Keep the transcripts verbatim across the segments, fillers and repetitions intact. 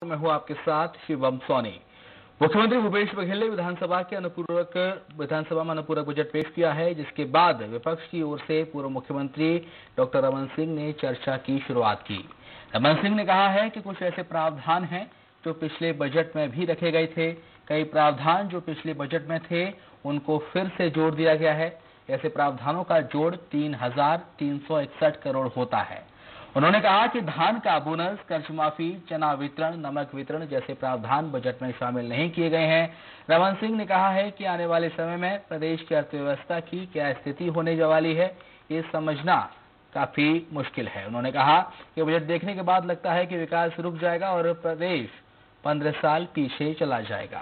मैं हूं आपके साथ शिवम सोनी। मुख्यमंत्री भूपेश बघेल ने विधानसभा के अनुपूरक विधानसभा में अनुपूरक बजट पेश किया है, जिसके बाद विपक्ष की ओर से पूर्व मुख्यमंत्री डॉक्टर रमन सिंह ने चर्चा की शुरुआत की। रमन सिंह ने कहा है कि कुछ ऐसे प्रावधान हैं जो पिछले बजट में भी रखे गए थे। कई प्रावधान जो पिछले बजट में थे उनको फिर से जोड़ दिया गया है। ऐसे प्रावधानों का जोड़ तीन हजार तीन सौ इकसठ करोड़ होता है। उन्होंने कहा कि धान का बोनस, कर्ज माफी, चना वितरण, नमक वितरण जैसे प्रावधान बजट में शामिल नहीं किए गए हैं। रमन सिंह ने कहा है कि आने वाले समय में प्रदेश की अर्थव्यवस्था की क्या स्थिति होने वाली है, ये समझना काफी मुश्किल है। उन्होंने कहा कि बजट देखने के बाद लगता है कि विकास रुक जाएगा और प्रदेश पंद्रह साल पीछे चला जाएगा।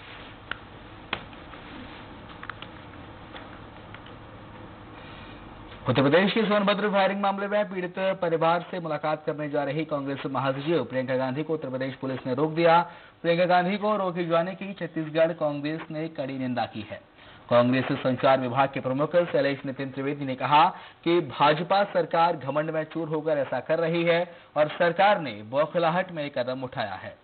उत्तर प्रदेश के सोनभद्र फायरिंग मामले में पीड़ित परिवार से मुलाकात करने जा रही कांग्रेस महासचिव प्रियंका गांधी को उत्तर प्रदेश पुलिस ने रोक दिया। प्रियंका गांधी को रोके जाने की छत्तीसगढ़ कांग्रेस ने कड़ी निंदा की है। कांग्रेस संचार विभाग के प्रमुख शैलेश नितिन त्रिवेदी ने कहा कि भाजपा सरकार घमंड में चूर होकर ऐसा कर रही है और सरकार ने बौखलाहट में एक कदम उठाया है।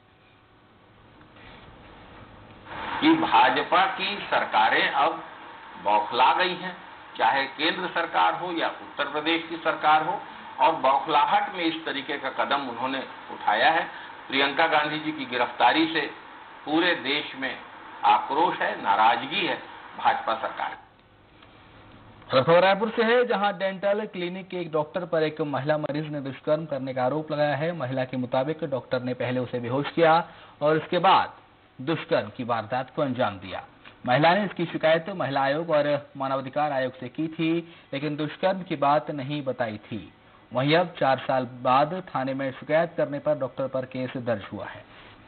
कि भाजपा की सरकारें अब बौखला गई हैं, चाहे केंद्र सरकार हो या उत्तर प्रदेश की सरकार हो, और बौखलाहट में इस तरीके का कदम उन्होंने उठाया है। प्रियंका गांधी जी की गिरफ्तारी से पूरे देश में आक्रोश है, नाराजगी है भाजपा सरकार। खबर रायपुर से है, जहां डेंटल क्लिनिक के एक डॉक्टर पर एक महिला मरीज ने दुष्कर्म करने का आरोप लगाया है। महिला के मुताबिक डॉक्टर ने पहले उसे बेहोश किया और इसके बाद दुष्कर्म की वारदात को अंजाम दिया। महिला ने इसकी शिकायत महिला आयोग और मानवाधिकार आयोग से की थी, लेकिन दुष्कर्म की बात नहीं बताई थी। वहीं अब चार साल बाद थाने में शिकायत करने पर डॉक्टर पर केस दर्ज हुआ है।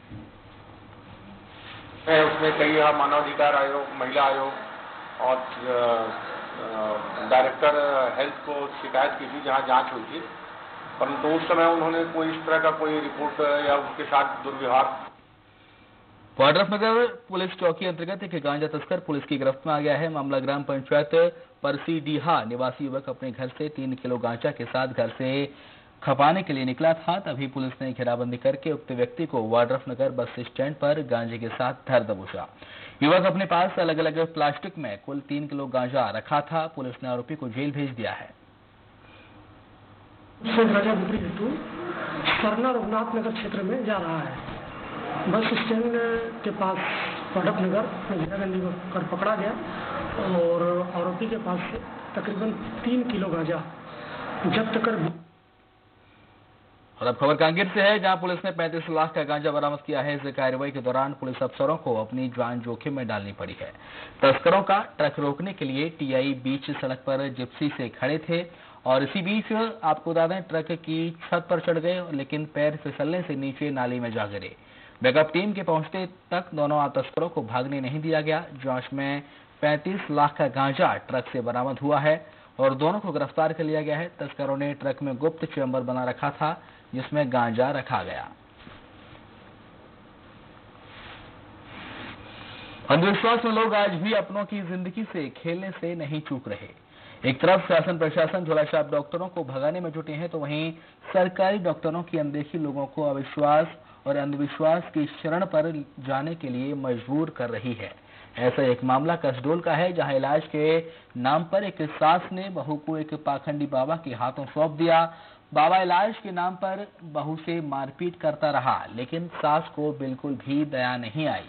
उसमें कई मानवाधिकार आयोग, महिला आयोग और डायरेक्टर हेल्थ को शिकायत की थी, जहां जांच हुई थी, परंतु उस समय उन्होंने कोई इस तरह का कोई रिपोर्ट या उसके साथ दुर्व्यवहार। वाड्रफनगर पुलिस चौकी अंतर्गत एक गांजा तस्कर पुलिस की गिरफ्त में आ गया है। मामला ग्राम पंचायत परसीडीहा निवासी युवक अपने घर से तीन किलो गांजा के साथ घर से खपाने के लिए निकला था। तभी पुलिस ने घेराबंदी करके उक्त व्यक्ति को वाड्रफनगर बस स्टैंड पर गांजे के साथ धर दबोचा। युवक अपने पास अलग अलग प्लास्टिक में कुल तीन किलो गांजा रखा था। पुलिस ने आरोपी को जेल भेज दिया है। गांजा बिक्री हेतु सरना रघुनाथ नगर क्षेत्र में जा रहा है। बस स्टैंड के पास वाड्रफनगर में घेराबंदी कर पकड़ा गया और आरोपी के पास से तकरीबन तीन किलो गांजा जब्त कर। और अब खबर कांगेर से है, जहां पुलिस ने पैंतीस लाख का गांजा बरामद किया है। इस कार्रवाई के दौरान पुलिस अफसरों को अपनी जान जोखिम में डालनी पड़ी है। तस्करों का ट्रक रोकने के लिए टीआई बीच सड़क पर जिप्सी से खड़े थे और इसी बीच आपको बता दें ट्रक की छत पर चढ़ गए, लेकिन पैर फिसलने से नीचे नाली में जा गिरे। बैकअप टीम के पहुंचने तक दोनों तस्करों को भागने नहीं दिया गया। जांच में पैंतीस लाख का गांजा ट्रक से बरामद हुआ है और दोनों को गिरफ्तार कर लिया गया है। तस्करों ने ट्रक में गुप्त चैम्बर बना रखा था जिसमें गांजा रखा गया। अंधविश्वास में लोग आज भी अपनों की जिंदगी से खेलने से नहीं चूक रहे। एक तरफ शासन प्रशासन झोलाछाप डॉक्टरों को भगाने में जुटे हैं, तो वहीं सरकारी डॉक्टरों की अनदेखी लोगों को अविश्वास और अंधविश्वास की शरण पर जाने के लिए मजबूर कर रही है। ऐसा एक मामला कसडोल का है, जहां इलाज के नाम पर एक सास ने बहू को एक पाखंडी बाबा के हाथों सौंप दिया। बाबा इलाज के नाम पर बहू से मारपीट करता रहा, लेकिन सास को बिल्कुल भी दया नहीं आई।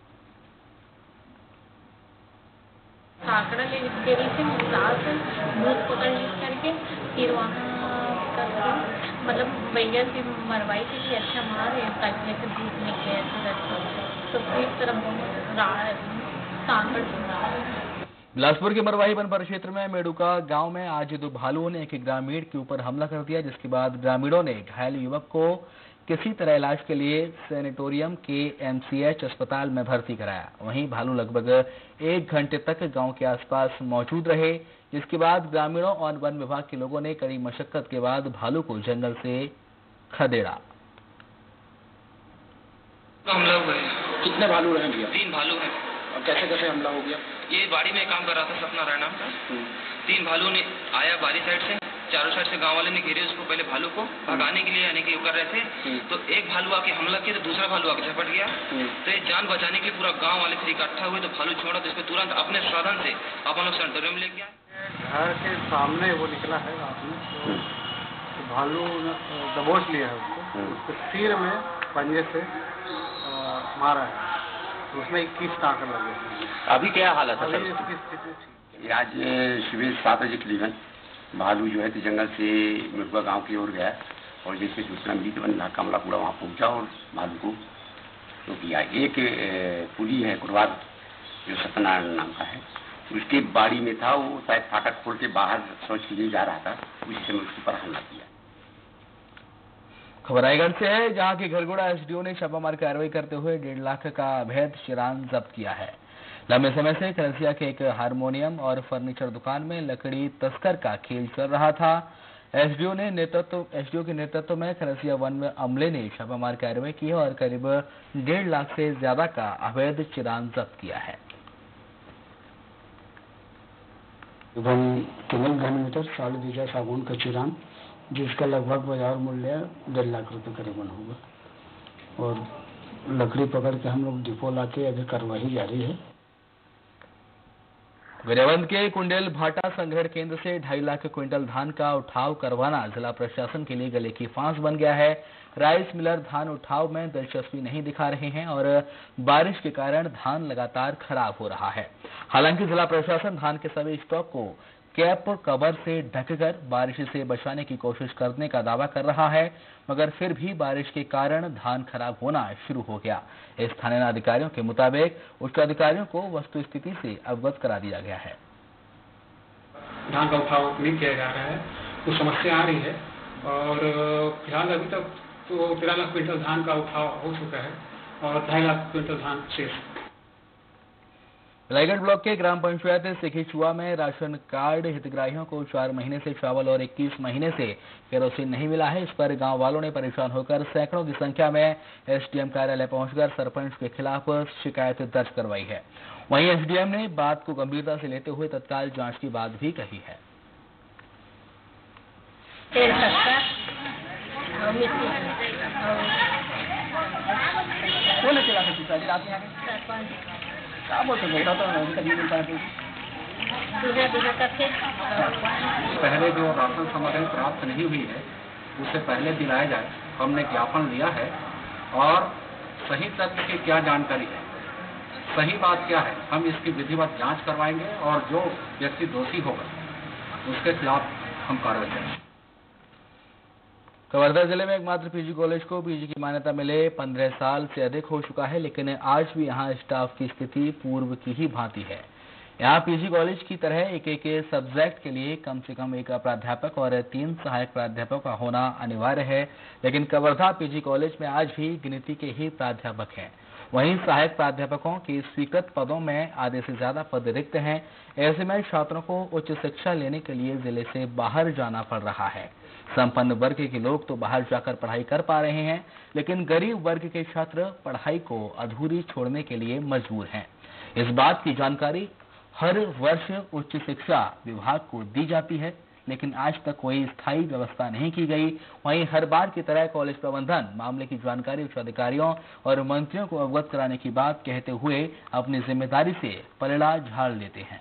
आंकड़ा ले इसके लिए से सास मुंह पकड़ करके फिर वहाँ मतलब भैया से मरवाई थी कि अच्छा मार है ताकि ऐसे दूध निकले ऐसे तो इस तरह बिलासपुर के मरवाही वन परिक्षेत्र में मेडुका गांव में आज दो भालुओं ने एक ग्रामीण के ऊपर हमला कर दिया, जिसके बाद ग्रामीणों ने घायल युवक को किसी तरह इलाज के लिए सैनिटोरियम के एमसीएच अस्पताल में भर्ती कराया। वहीं भालू लगभग एक घंटे तक गांव के आसपास मौजूद रहे, जिसके बाद ग्रामीणों और वन विभाग के लोगों ने कड़ी मशक्कत के बाद भालू को जंगल से खदेड़ा। हमला हुआ है। कितने भालू हैं भैया? तीन भालू हैं। और कैसे कैसे हमला हो गया? ये बाड़ी में काम कर रहा था, सपना राय नाम का। तीन भालू ने आया बारी साइड से, चारों साइड से गांव वाले ने घेरे उसको, पहले भालू को भगाने के लिए यानी कि कर रहे थे, तो एक भालू आके हमला किया तो दूसरा भालू आके झपट गया। तो ये जान बचाने के लिए पूरा गांव वाले फिर इकट्ठा हुए, तो भालू छोड़ा तो इसको तुरंत अपने साधन से अपन लोग सेंटर में ले गया। घर के सामने वो निकला है रात में, तो भालू दबोच लिया है उसको, उसके सिर में पंजे से आ, मारा है, तो उसमें इक्कीस टाँके लगे। अभी क्या हालत है अभी इसकी स्थिति ठीक है। आज सुबह सात बजे करीबन भालू जो है तो जंगल से मृतुआ गांव की ओर गया, और जिसकी सूचना मिली तो इलाका हमला पूरा वहाँ पहुँचा और भालू को तो किया। एक पुली है कुरवाद जो सत्यनारायण नाम का है, उसके बाड़ी में था, वो शायद फाटक खोल के बाहर शौच के लिए जा रहा था, उसी समय उसके ऊपर हमला किया। खबर रायगढ़ से है, जहां की घरगोड़ा एसडीओ ने छापामार कार्रवाई करते हुए डेढ़ लाख का अवैध चिरान जब्त किया है। लंबे समय से खरसिया के एक हारमोनियम और फर्नीचर दुकान में लकड़ी तस्कर का खेल चल रहा था। एसडीओ ने नेतृत्व एसडीओ के नेतृत्व में खरसिया वन में अमले ने छापामार कार्रवाई की और करीब डेढ़ लाख से ज्यादा का अवैध चिरान जब्त किया है। केवल घन मीटर साढ़े बीघा सागौन का चिरान, जिसका लगभग बाजार मूल्य डेढ़ लाख रुपए करीबन होगा, और लकड़ी पकड़ के हम लोग डिपो लाके अभी कार्रवाई जारी है। गरियाबंद के कुंडेल भाटा संग्रहण केंद्र से ढाई लाख क्विंटल धान का उठाव करवाना जिला प्रशासन के लिए गले की फांस बन गया है। राइस मिलर धान उठाव में दिलचस्पी नहीं दिखा रहे हैं और बारिश के कारण धान लगातार खराब हो रहा है। हालांकि जिला प्रशासन धान के सभी स्टॉक को कैप कवर से ढककर बारिश से बचाने की कोशिश करने का दावा कर रहा है, मगर फिर भी बारिश के कारण धान खराब होना शुरू हो गया। स्थानीय अधिकारियों के मुताबिक उच्च अधिकारियों को वस्तु स्थिति से अवगत करा दिया गया है। धान का उठाव नहीं किया जा रहा है, कुछ समस्या आ रही है, और फिलहाल अभी तक तो तेरह लाख क्विंटल धान का उठाव हो चुका है और ढाई लाख क्विंटल धान शेष। रायगढ़ ब्लॉक के ग्राम पंचायत सिखीचुआ में राशन कार्ड हितग्राहियों को चार महीने से चावल और इक्कीस महीने से केरोसिन नहीं मिला है। इस पर गांव वालों ने परेशान होकर सैकड़ों की संख्या में एसडीएम कार्यालय पहुंचकर सरपंच के खिलाफ शिकायत दर्ज करवाई है। वहीं एसडीएम ने बात को गंभीरता से लेते हुए तत्काल जांच की बात भी कही है। क्या बोलते बोलता तो पहले जो राशन सामग्री प्राप्त नहीं हुई है उसे पहले दिलाया जाए। हमने ज्ञापन लिया है और सही तथ्य की क्या जानकारी है, सही बात क्या है, हम इसकी विधिवत जांच करवाएंगे और जो व्यक्ति दोषी होगा उसके खिलाफ हम कार्रवाई करेंगे। कवर्धा जिले में एकमात्र पीजी कॉलेज को पीजी की मान्यता मिले पंद्रह साल से अधिक हो चुका है, लेकिन आज भी यहां स्टाफ की स्थिति पूर्व की ही भांति है। यहां पीजी कॉलेज की तरह एक एक सब्जेक्ट के लिए कम से कम एक प्राध्यापक और तीन सहायक प्राध्यापक का होना अनिवार्य है, लेकिन कवर्धा पीजी कॉलेज में आज भी गिनती के ही प्राध्यापक हैं। वहीं सहायक प्राध्यापकों की स्वीकृत पदों में आधे से ज्यादा पद रिक्त हैं। ऐसे में छात्रों को उच्च शिक्षा लेने के लिए जिले से बाहर जाना पड़ रहा है। संपन्न वर्ग के लोग तो बाहर जाकर पढ़ाई कर पा रहे हैं, लेकिन गरीब वर्ग के छात्र पढ़ाई को अधूरी छोड़ने के लिए मजबूर हैं। इस बात की जानकारी हर वर्ष उच्च शिक्षा विभाग को दी जाती है, लेकिन आज तक कोई स्थायी व्यवस्था नहीं की गई। वहीं हर बार की तरह कॉलेज प्रबंधन मामले की जानकारी उच्च अधिकारियों और मंत्रियों को अवगत कराने की बात कहते हुए अपनी जिम्मेदारी से पलड़ा झाड़ लेते हैं।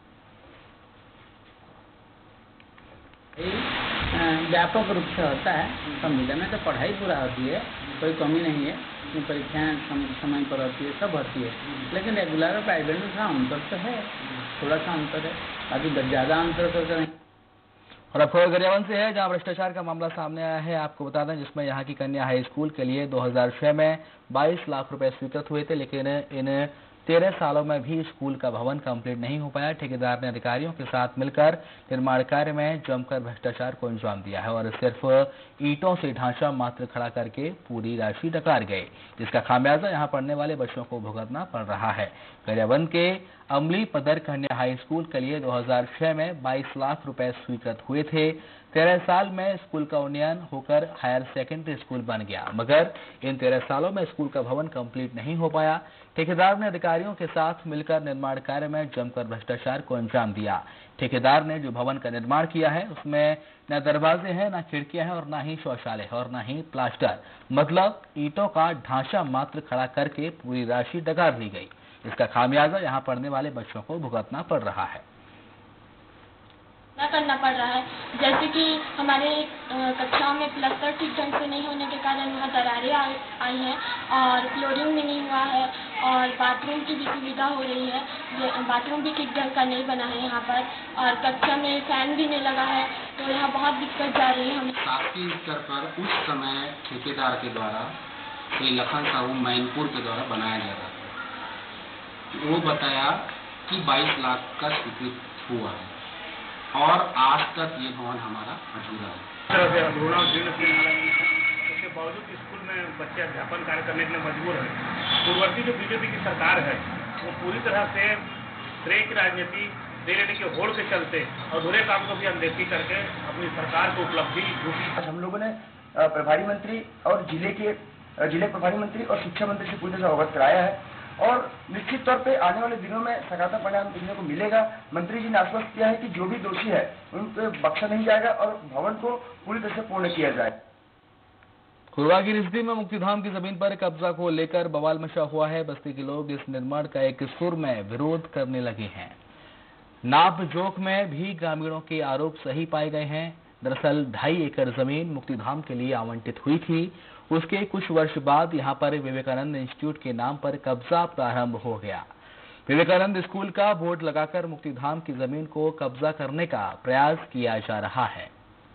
व्यापक रूप से होता है, संविदा में तो पढ़ाई पूरा होती है, कोई कमी नहीं है, परीक्षाएं समय पर होती है, सब होती है, लेकिन रेगुलर और प्राइवेट में थोड़ा अंतर तो है, थोड़ा सा अंतर है, अभी ज़्यादा अंतर तो नहीं। और अब खबर गरियाबंद से है, जहां भ्रष्टाचार का मामला सामने आया है। आपको बता दें, जिसमें यहां की कन्या हाई स्कूल के लिए दो हज़ार छह में बाईस लाख रुपए स्वीकृत हुए थे, लेकिन इन तेरह सालों में भी स्कूल का भवन कंप्लीट नहीं हो पाया। ठेकेदार ने अधिकारियों के साथ मिलकर निर्माण कार्य में जमकर भ्रष्टाचार को अंजाम दिया है और सिर्फ ईंटों से ढांचा मात्र खड़ा करके पूरी राशि डकार गए, जिसका खामियाजा यहां पढ़ने वाले बच्चों को भुगतना पड़ रहा है। गरियाबंद के अमली पदर कन्या हाई स्कूल के लिए दो हज़ार छह में बाईस लाख रुपए स्वीकृत हुए थे। तेरह साल में स्कूल का उन्नयन होकर हायर सेकेंडरी स्कूल बन गया, मगर इन तेरह सालों में स्कूल का भवन कंप्लीट नहीं हो पाया। ठेकेदार ने अधिकारियों के साथ मिलकर निर्माण कार्य में जमकर भ्रष्टाचार को अंजाम दिया। ठेकेदार ने जो भवन का निर्माण किया है उसमें न दरवाजे हैं, न खिड़कियां हैं और न ही शौचालय और न ही प्लास्टर, मतलब ईंटों का ढांचा मात्र खड़ा करके पूरी राशि डगा दी गई। इसका खामियाजा यहाँ पढ़ने वाले बच्चों को भुगतना पड़ रहा है। ना करना पड़ रहा है, जैसे कि हमारे कक्षाओं में प्लास्टर ठीक ढंग से नहीं होने के कारण वहाँ दरारें आई हैं और फ्लोरिंग भी नहीं हुआ है और बाथरूम की भी सुविधा हो रही है, बाथरूम भी ठीक ढंग का नहीं बना है यहाँ पर और कक्षा में फैन भी नहीं लगा है, तो यहाँ बहुत दिक्कत जा रही है हमें। शासकीय स्तर पर उस समय ठेकेदार के द्वारा श्री लखन साहू मैनपुर के द्वारा बनाया गया था। वो बताया कि बाईस लाख का स्वीकृत हुआ है और आज तक ये भवन हमारा अधूरा है। उसके बावजूद स्कूल में बच्चे अध्यापन कार्य करने के लिए मजबूर है। पूर्ववर्ती जो बीजेपी की सरकार है वो पूरी तरह से श्रेय की राजनीति दे लेने के होड़ के चलते अधूरे काम को भी अनदेखी करके अपनी सरकार को उपलब्धि झूठी। हम लोगों ने प्रभारी मंत्री और जिले के जिले प्रभारी मंत्री और शिक्षा मंत्री से पूरी तरह अवगत कराया है और निश्चित तौर पे आने वाले दिनों में सकारात्मक परिणाम देखने को मिलेगा। मंत्री जी ने आश्वस्त किया है कि जो भी दोषी है उन पे बख्शा नहीं जाएगा और भवन को पूरी तरह से पूर्ण किया जाए। कोरबा की रिश्ती में मुक्तिधाम की जमीन पर कब्जा को लेकर बवाल मचा हुआ है। बस्ती के लोग इस निर्माण का एक सुर में विरोध करने लगे हैं। नाप जोख में भी ग्रामीणों के आरोप सही पाए गए हैं। दरअसल ढाई एकड़ जमीन मुक्तिधाम के लिए आवंटित हुई थी। उसके कुछ वर्ष बाद यहां पर विवेकानंद इंस्टीट्यूट के नाम पर कब्जा प्रारंभ हो गया। विवेकानंद स्कूल का बोर्ड लगाकर मुक्तिधाम की जमीन को कब्जा करने का प्रयास किया जा रहा है।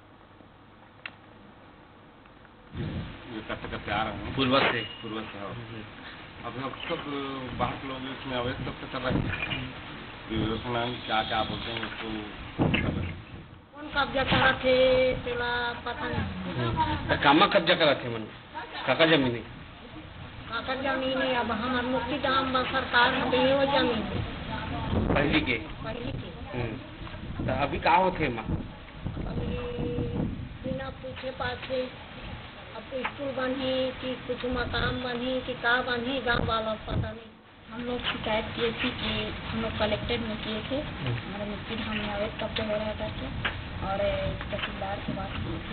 ये करते करते आ रहे हैं पूर्वज से पूर्वज से अभी अब सब बाहर लोग इसमें अवैध तब से कर रहे हैं। विवेकानंद क्या क्या बोलते हैं उसको कब्जा करा थे तेला पता नहीं कामा कब्जा करा थे मन काका जमीन काका जमीन है। अब हमार मुक्तिधाम सरकार है वो जमीन पहली के पहली के तो अभी का होते माँ अभी बिना पूछे पाछे अब स्कूल बनी कि कुछ मकान बनी कि का बनी गाँव वालों पता नहीं। हम लोग शिकायत किए थे कि हम लोग कलेक्टेड में किए थे हमारे मुक्तिधाम में अवैध कब्जे हो रहा करके और तहसीलदार के बात किए थे।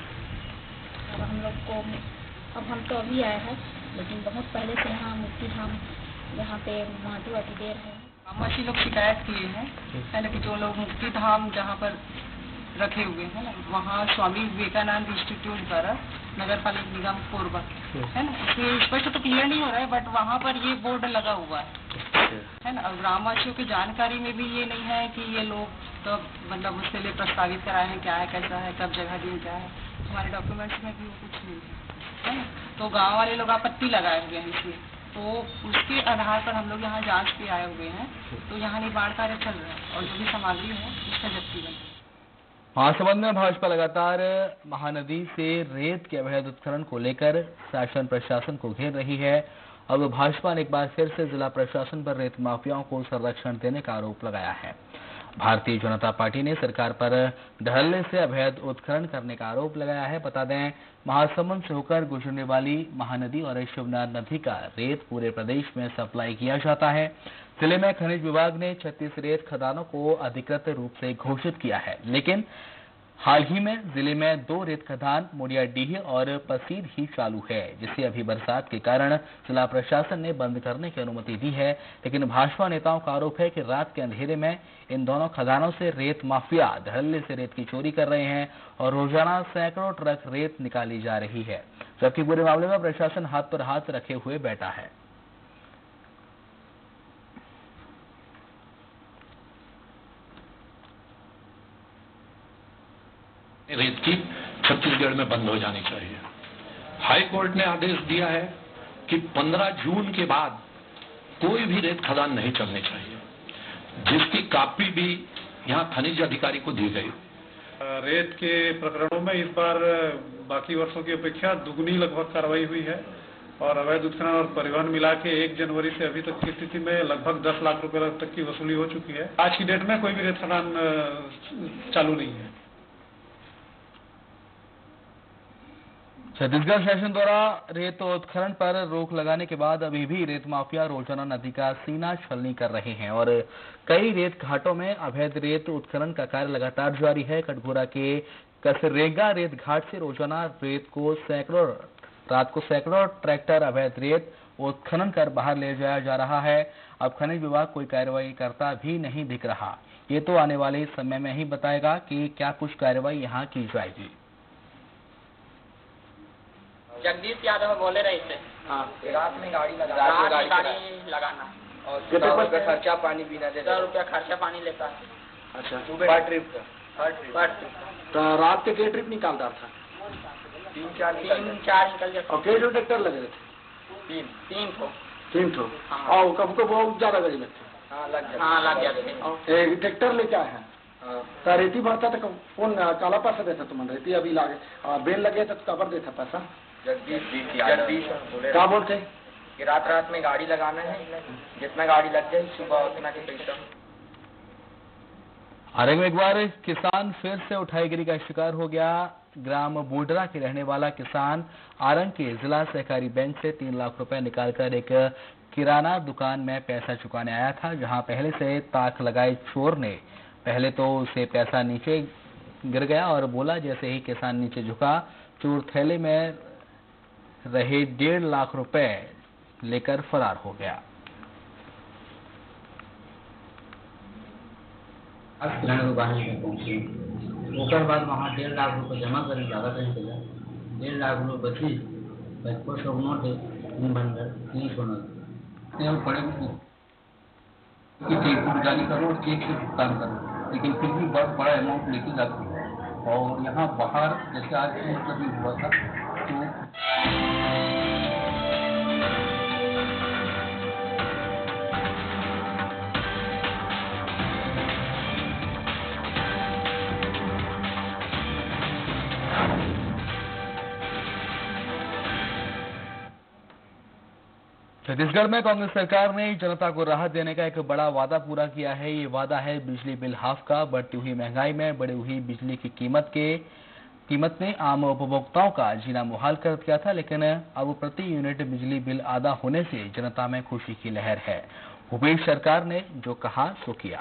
अब हम लोग को अब हम तो अभी आए हैं लेकिन बहुत पहले से यहाँ मुक्तिधाम यहाँ पे माटी वाटी दे रहे हैं। ग्रामवासी लोग शिकायत किए हैं पहले कि जो लोग मुक्तिधाम जहाँ पर रखे हुए हैं ना वहाँ स्वामी विवेकानंद इंस्टीट्यूट द्वारा नगर पालिका निगम कोरबा है ना, इसमें स्पष्ट तो क्लियर नहीं हो रहा है बट वहाँ पर ये बोर्ड लगा हुआ है है ना। और ग्रामवासियों की जानकारी में भी ये नहीं है कि ये लोग तो मतलब उसके लिए प्रस्तावित कराए हैं क्या है कैसा है कब जगह दी क्या है, हमारे डॉक्यूमेंट्स में भी वो कुछ नहीं है ना। तो गाँव वाले लोग आपत्ति लगाए हुए हैं इसमें, तो उसके आधार पर हम लोग यहाँ जांच पे आए हुए हैं। तो यहाँ निर्माण कार्य चल रहा है और जो भी सामग्री है उसका जब्ती बन। महासमुंद में भाजपा लगातार महानदी से रेत के अवैध उत्खनन को लेकर शासन प्रशासन को घेर रही है। अब भाजपा ने एक बार फिर से जिला प्रशासन पर रेत माफियाओं को संरक्षण देने का आरोप लगाया है। भारतीय जनता पार्टी ने सरकार पर धड़ल्ले से अवैध उत्खनन करने का आरोप लगाया है। बता दें, महासमुंद से होकर गुजरने वाली महानदी और शिवनाथ नदी का रेत पूरे प्रदेश में सप्लाई किया जाता है। जिले में खनिज विभाग ने छत्तीस रेत खदानों को अधिकृत रूप से घोषित किया है, लेकिन हाल ही में जिले में दो रेत खदान मुड़ियाडीह और पसीद ही चालू है, जिसे अभी बरसात के कारण जिला प्रशासन ने बंद करने की अनुमति दी है। लेकिन भाजपा नेताओं का आरोप है कि रात के अंधेरे में इन दोनों खदानों से रेत माफिया धड़ल्ले से रेत की चोरी कर रहे हैं और रोजाना सैकड़ों ट्रक रेत निकाली जा रही है, जबकि पूरे मामले में प्रशासन हाथ पर हाथ रखे हुए बैठा है। रेत की छत्तीसगढ़ में बंद हो जानी चाहिए। हाई कोर्ट ने आदेश दिया है कि पंद्रह जून के बाद कोई भी रेत खदान नहीं चलनी चाहिए, जिसकी कॉपी भी यहाँ खनिज अधिकारी को दी गई। रेत के प्रकरणों में इस बार बाकी वर्षों की अपेक्षा दुगनी लगभग कार्रवाई हुई है और अवैध उत्खनन और परिवहन मिला के एक जनवरी से अभी तक की स्थिति में लगभग दस लाख रुपए तक की वसूली हो चुकी है। आज की डेट में कोई भी रेत खदान चालू नहीं है। छत्तीसगढ़ शासन द्वारा रेत उत्खनन पर रोक लगाने के बाद अभी भी रेत माफिया रोजाना नदी का सीना छलनी कर रहे हैं और कई रेत घाटों में अवैध रेत उत्खनन का कार्य लगातार जारी है। कटघोरा के कसरेगा रेत घाट से रोजाना रेत को सैकड़ों रात को सैकड़ों ट्रैक्टर अवैध रेत उत्खनन कर बाहर ले जाया जा रहा है। अब खनिज विभाग कोई कार्रवाई करता भी नहीं दिख रहा। ये तो आने वाले समय में ही बताएगा कि क्या कुछ कार्रवाई यहाँ की जाएगी। जगदीश यादव बोले रहे थे। हाँ, रात में गाड़ी लगा रात में गाड़ी, गाड़ी लगाना और सौ रुपया खर्चा पानी पीना देता है। सौ रुपया खर्चा पानी लेता है। अच्छा, पर ट्रिप का पर ट्रिप पर ट्रिप तो रात के के ट्रिप निकालता था? तीन चार तीन चार निकल जाते। और कई ट्रैक्टर लगे थे? तीन तीन ठो तीन ठो और कब कब बहुत ज्यादा गज लगते? हाँ लग जाते। हाँ लग जाते। एक ट्रैक्टर लेके आए हैं तो रेती भरता था कौन काला पैसा देता तुम? रेती अभी लागे बेल लगे तो कबर देता पैसा? जगदीश जगदीश क्या बोलते कि रात रात में गाड़ी लगाना है, जितना गाड़ी लग जाए सुबह उतना के पैसा। आरंग में एक बार किसान फिर से उठाईगिरी का शिकार हो गया। ग्राम बूडरा के रहने वाला किसान आरंग के जिला सहकारी बैंक से तीन लाख रुपए निकालकर एक किराना दुकान में पैसा चुकाने आया था, जहां पहले से ताक लगाए चोर ने पहले तो उसे पैसा नीचे गिर गया और बोला। जैसे ही किसान नीचे झुका, चोर थैले में रहे डेढ़ लाख रुपए लेकर फरार हो गया। अब किराना दुकान में पहुंचे, उसके बाद वहाँ डेढ़ लाख रुपए जमा करें, ज़्यादा कहीं चला डेढ़ लाख रुपए बची। पचपन सौ नोट है, तीन बंडल तीन सौ नोट हम पड़े चेक जारी करो और चेक से भुगतान करो, लेकिन फिर भी बहुत बड़ा अमाउंट लेके जाते हैं। और यहाँ बाहर जैसे आज मतलब भी हुआ था तो छत्तीसगढ़ में कांग्रेस सरकार ने जनता को राहत देने का एक बड़ा वादा पूरा किया है। ये वादा है बिजली बिल हाफ का। बढ़ती हुई महंगाई में बढ़ी हुई बिजली की कीमत के कीमत ने आम उपभोक्ताओं का जीना मुहाल कर दिया था, लेकिन अब प्रति यूनिट बिजली बिल आधा होने से जनता में खुशी की लहर है। भूपेश सरकार ने जो कहा सो किया।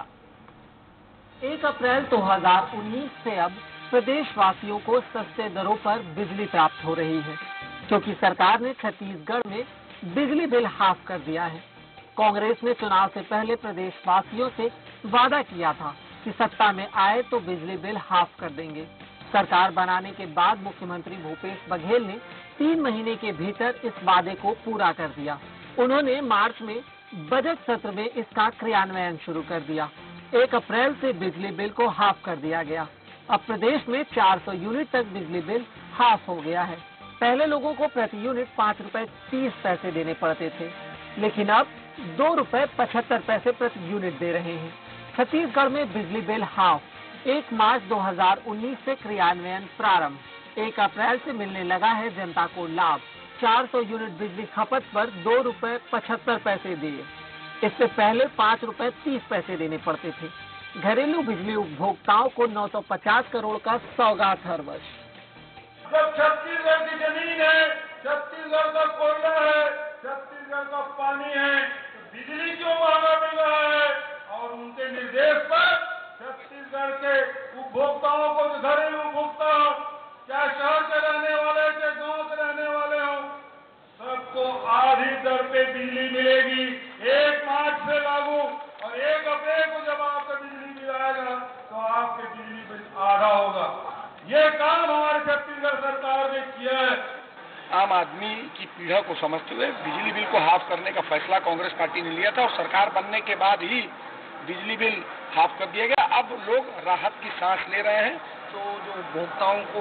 एक अप्रैल दो हज़ार उन्नीस से अब प्रदेशवासियों को सस्ते दरों पर बिजली प्राप्त हो रही है, क्योंकि सरकार ने छत्तीसगढ़ में बिजली बिल हाफ कर दिया है। कांग्रेस ने चुनाव से पहले प्रदेशवासियों से वादा किया था कि सत्ता में आए तो बिजली बिल हाफ कर देंगे। सरकार बनाने के बाद मुख्यमंत्री भूपेश बघेल ने तीन महीने के भीतर इस वादे को पूरा कर दिया। उन्होंने मार्च में बजट सत्र में इसका क्रियान्वयन शुरू कर दिया। एक अप्रैल से बिजली बिल को हाफ कर दिया गया। अब प्रदेश में चार सौ यूनिट तक बिजली बिल हाफ हो गया है। पहले लोगों को प्रति यूनिट पाँच रुपए तीस पैसे देने पड़ते थे, लेकिन अब दो रुपए पचहत्तर पैसे प्रति यूनिट दे रहे हैं। छत्तीसगढ़ में बिजली बिल हाफ एक मार्च दो हज़ार उन्नीस से क्रियान्वयन प्रारंभ। एक अप्रैल से मिलने लगा है जनता को लाभ। चार सौ यूनिट बिजली खपत पर दो रुपए पचहत्तर पैसे दिए। इससे पहले पाँच रुपए तीस पैसे देने पड़ते थे। घरेलू बिजली उपभोक्ताओं को नौ सौ पचास करोड़ का सौगात हर वर्ष। जब छत्तीसगढ़ की जमीन है, छत्तीसगढ़ का कोयला है, छत्तीसगढ़ का पानी है, तो बिजली क्यों महंगा मिल रहा है? और उनके निर्देश पर छत्तीसगढ़ के उपभोक्ताओं को, घरेलू उपभोक्ता चाहे शहर के रहने वाले चाहे गांव के रहने वाले हो, सबको आधी दर पे बिजली मिलेगी। एक मार्च से लागू और एक अप्रैल को जब आपका बिजली बिल आएगा तो आपके बिजली बिल आधा होगा। ये काम हमारी छत्तीसगढ़ सरकार ने किया है। आम आदमी की पीड़ा को समझते हुए बिजली बिल को हाफ करने का फैसला कांग्रेस पार्टी ने लिया था और सरकार बनने के बाद ही बिजली बिल हाफ कर दिया गया। अब लोग राहत की सांस ले रहे हैं। तो जो उपभोक्ताओं को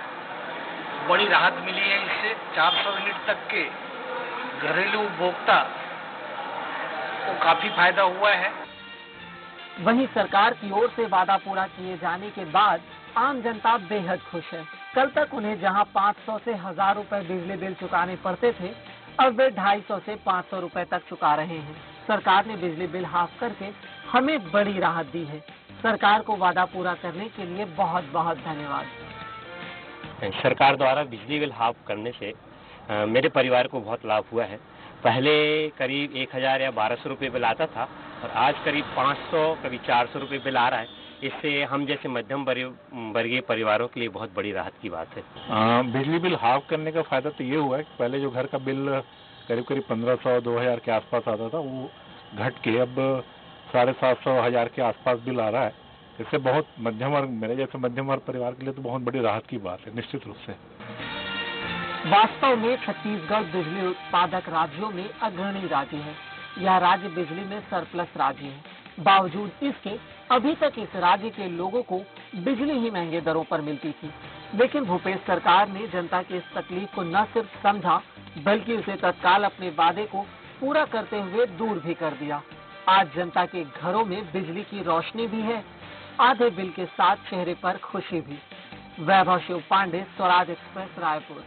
बड़ी राहत मिली है, इससे चार सौ यूनिट तक के घरेलू उपभोक्ता को काफी फायदा हुआ है। वहीं सरकार की ओर से वादा पूरा किए जाने के बाद आम जनता बेहद खुश है। कल तक उन्हें जहां पाँच सौ से हजार रुपए बिजली बिल चुकाने पड़ते थे, अब वे ढाई सौ से पाँच सौ रुपए तक चुका रहे हैं। सरकार ने बिजली बिल हाफ करके हमें बड़ी राहत दी है। सरकार को वादा पूरा करने के लिए बहुत बहुत धन्यवाद। सरकार द्वारा बिजली बिल हाफ करने से आ, मेरे परिवार को बहुत लाभ हुआ है। पहले करीब एक हज़ार या बारह सौ रुपये बिल आता था और आज करीब पाँच सौ करीब चार सौ रुपये बिल आ रहा है। इससे हम जैसे मध्यम वर्गीय परिवारों के लिए बहुत बड़ी राहत की बात है। आ, बिजली बिल हाफ करने का फायदा तो ये हुआ है कि पहले जो घर का बिल करीब करीब पंद्रह सौ दो हज़ार के आसपास आता था, वो घट के अब साढ़े सात सौ हज़ार के आसपास बिल आ रहा है। इससे बहुत मध्यम वर्ग, मेरे जैसे मध्यम वर्ग परिवार के लिए तो बहुत बड़ी राहत की बात है निश्चित रूप से। वास्तव में छत्तीसगढ़ बिजली उत्पादक राज्यों में अग्रणी राज्य है। यह राज्य बिजली में सरप्लस राज्य है। बावजूद इसके अभी तक इस राज्य के लोगों को बिजली ही महंगे दरों पर मिलती थी। लेकिन भूपेश सरकार ने जनता की इस तकलीफ को न सिर्फ समझा बल्कि उसे तत्काल अपने वादे को पूरा करते हुए दूर भी कर दिया। आज जनता के घरों में बिजली की रोशनी भी है, आधे बिल के साथ चेहरे पर खुशी भी। वैभव शिव पांडे, स्वराज एक्सप्रेस, रायपुर।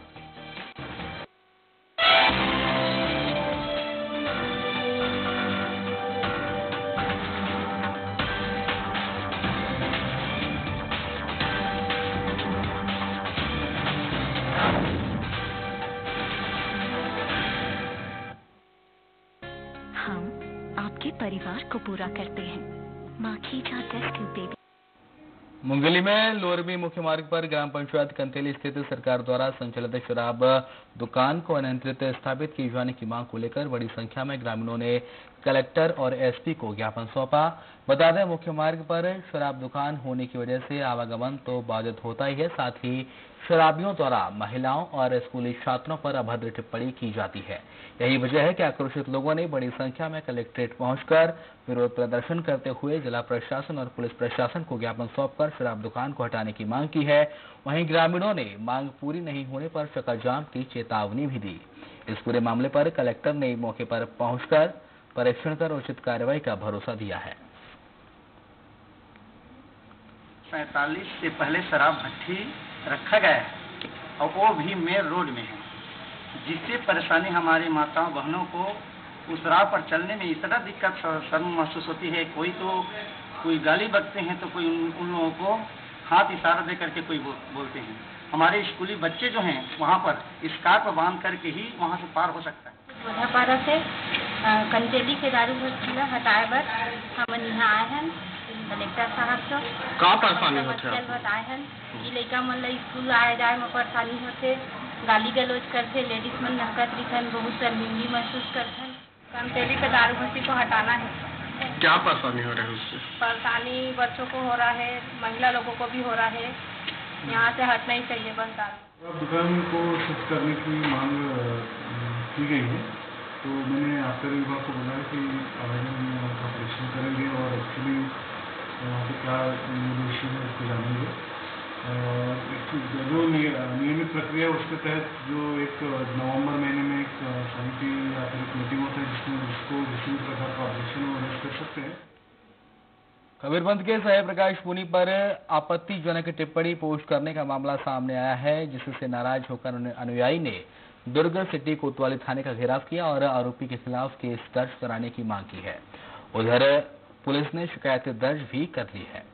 हम आपके परिवार को पूरा करते हैं। Makhija test tube baby. Mungeli में लोरबी मुख्य मार्ग पर ग्राम पंचायत कंथेली स्थित सरकार द्वारा संचालित शराब दुकान को अनियंत्रित स्थापित किए जाने की मांग को लेकर बड़ी संख्या में ग्रामीणों ने कलेक्टर और एसपी को ज्ञापन सौंपा। बता दें, मुख्य मार्ग पर शराब दुकान होने की वजह से आवागमन तो बाधित होता ही है, साथ ही शराबियों द्वारा महिलाओं और स्कूली छात्रों पर अभद्र टिप्पणी की जाती है। यही वजह है कि आक्रोशित लोगों ने बड़ी संख्या में कलेक्ट्रेट पहुंचकर विरोध प्रदर्शन करते हुए जिला प्रशासन और पुलिस प्रशासन को ज्ञापन सौंपकर शराब दुकान को हटाने की मांग की है। वहीं ग्रामीणों ने मांग पूरी नहीं होने पर चक्काजाम की चेतावनी भी दी। इस पूरे मामले पर कलेक्टर ने मौके पर पहुंचकर परीक्षण कर उचित कार्रवाई का भरोसा दिया है। पैंतालीस से पहले शराब भट्टी रखा गया है और वो भी मेन रोड में है, जिससे परेशानी हमारी माताओं बहनों को उस राह पर चलने में इतना दिक्कत शर्म महसूस होती है। कोई तो कोई गाली बकते हैं तो कोई उन, उन लोगों को हाथ इशारा दे करके कोई बो, बोलते हैं। हमारे स्कूली बच्चे जो हैं वहाँ पर स्कार्फ बांध करके ही वहाँ से पार हो सकता है। वधापारा से कंटेली के दारू भट्टी हटाए बर हम यहाँ आए हैं कलेक्टर साहब से। का परेशानी होते हैं? बताए हैं कि लड़का मन स्कूल आए जाए में परेशानी होते, गाली गलौज करते, लेडीज मन नहकत रिखन, बहुत शर्मिंदगी महसूस करते। कंटेली के दारू भट्टी को हटाना है। क्या परेशानी हो रही है उससे? परेशानी बच्चों को हो रहा है, महिला लोगों को भी हो रहा है। यहाँ से हटना ही चाहिए बनता। दुकान को शिफ्ट करने की मांग की गई है, तो मैंने आबकारी विभाग को बोला है कि आवेदन का परीक्षण करेंगे और एक्चुअली वहाँ पे क्या निर्देश है उसको जानेंगे। जो नियमित प्रक्रिया उसके तहत जो एक नवंबर महीने में एक समिति या फिर एक मीटिंग होता है जिसमें जिसको किसी भी प्रकार का ऑब्जेक्शन वो रेज कर सकते हैं। कबीरबंद के साहेब प्रकाश पुनी पर आपत्तिजनक टिप्पणी पोस्ट करने का मामला सामने आया है, जिससे नाराज होकर अनुयायी ने दुर्ग सिटी कोतवाली थाने का घेराव किया और आरोपी के खिलाफ केस दर्ज कराने की मांग की है। उधर पुलिस ने शिकायत दर्ज भी कर ली है।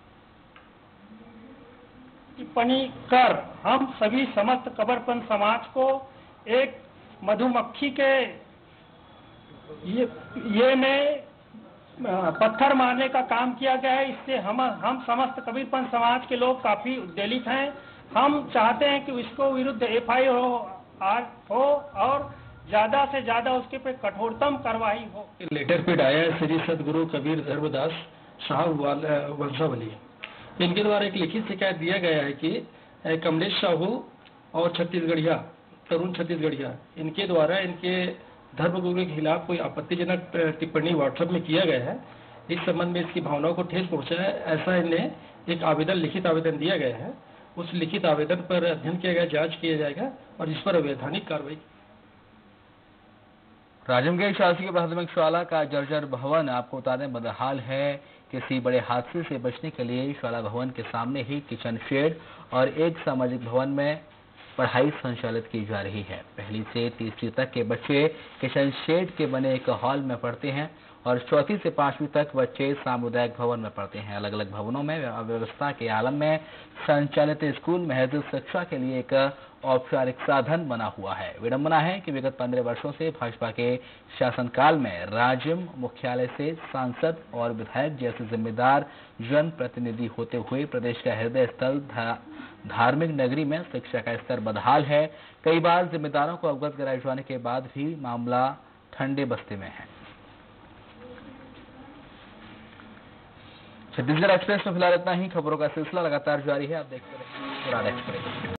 टिप्पणी कर हम सभी समस्त कबरपंथ समाज को एक मधुमक्खी के ये, ये में पत्थर मारने का काम किया गया है। इससे हम हम समस्त कबीरपंथ समाज के लोग काफी उद्वेलित हैं। हम चाहते हैं कि इसको विरुद्ध एफ आई आर हो और ज्यादा से ज्यादा उसके पे कठोरतम कार्रवाई हो। लेटर पेड आया है श्री सदगुरु कबीर धर्मदास साहब वंशावली। इनके द्वारा एक लिखित शिकायत दिया गया है कि कमलेश साहू और छत्तीसगढ़िया तरुण छत्तीसगढ़िया इनके द्वारा इनके धर्मगुरु के खिलाफ कोई आपत्तिजनक टिप्पणी व्हाट्सएप में किया गया है। इस संबंध में इसकी भावनाओं को ठेस पहुंचा है, ऐसा इन्हें एक आवेदन लिखित आवेदन दिया गया है। उस लिखित आवेदन पर अध्ययन किया गया, जांच किया जाएगा और इस पर अवैधानिक कार्रवाई। राजमगढ़ शासकीय प्राथमिक शाला का जर्जर भवन आपको बता दें बदहाल है। किसी बड़े हादसे से बचने के लिए शाला भवन के सामने ही किचन शेड और एक सामाजिक भवन में पढ़ाई संचालित की जा रही है। पहली से तीसरी तक के बच्चे किचन शेड के बने एक हॉल में पढ़ते हैं। और चौथी से पांचवीं तक बच्चे सामुदायिक भवन में पढ़ते हैं। अलग अलग भवनों में अव्यवस्था के आलम में संचालित स्कूल महज शिक्षा के लिए एक औपचारिक साधन बना हुआ है। विडंबना है कि विगत पंद्रह वर्षों से भाजपा के शासनकाल में राज्य मुख्यालय से सांसद और विधायक जैसे जिम्मेदार जनप्रतिनिधि होते हुए प्रदेश का हृदय स्थल धा, धार्मिक नगरी में शिक्षा का स्तर बदहाल है। कई बार जिम्मेदारों को अवगत कराए जाने के बाद भी मामला ठंडे बस्ते में है। छत्तीसगढ़ एक्सप्रेस में फिलहाल इतना ही। खबरों का सिलसिला लगातार जारी है, आप देखते रहिए एक्सप्रेस।